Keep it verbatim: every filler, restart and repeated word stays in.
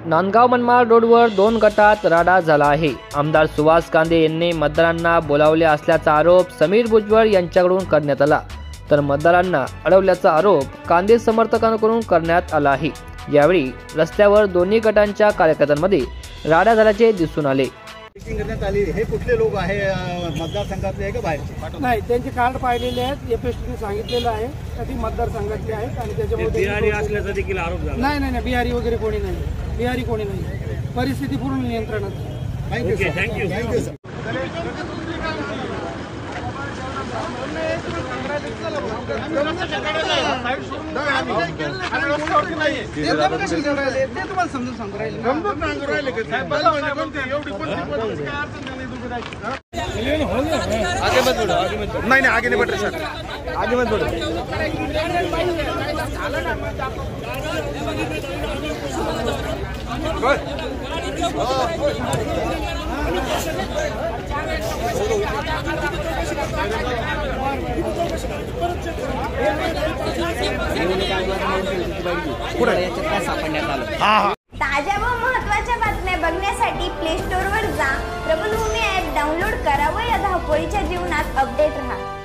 नांदगाव मनमाड रोडवर दोन गटात राडा झाला आहे। आमदार सुभाष कांदे यांनी मतदारांना बोलावले असल्याचा आरोप समीर भुजबळ यांच्याकडून करण्यात आला, तर मतदारांना अडवल्याचा आरोप कांदे समर्थकांकडून करण्यात आला आहे। यावेळी रस्त्यावर दोन्ही गटांच्या कार्यकर्त्यांमध्ये राडा झाल्याचे दिसून आले। हे कुठले लोक आहे, मतदारसंघातले आहे का बाहेरचे? नाही, त्यांचे कार्ड पाहिलेले आहेत, एपीएसटीने सांगितलेलं आहे ती मतदारसंघातले आहेत आणि त्याच्यामध्ये बिहारी असल्याचा देखील आरोप झाला। नाही नाही नाही बिहारी वगैरे कोणी नाही, बिहारी कोणी नाही, परिस्थिती पूर्ण नियंत्रणात। Thank you thank you thank you sir. समजून सांगू राहिले नहीं नहीं आगे नहीं बढ़ रहे सर, आगे मत बढ़ो। ताज्या व महत्त्वाच्या बातम्या बघण्यासाठी प्ले स्टोअर वर जा, प्रबलभूमी ॲप डाउनलोड करा व या धावपळीच्या जीवनात अपडेट रहा।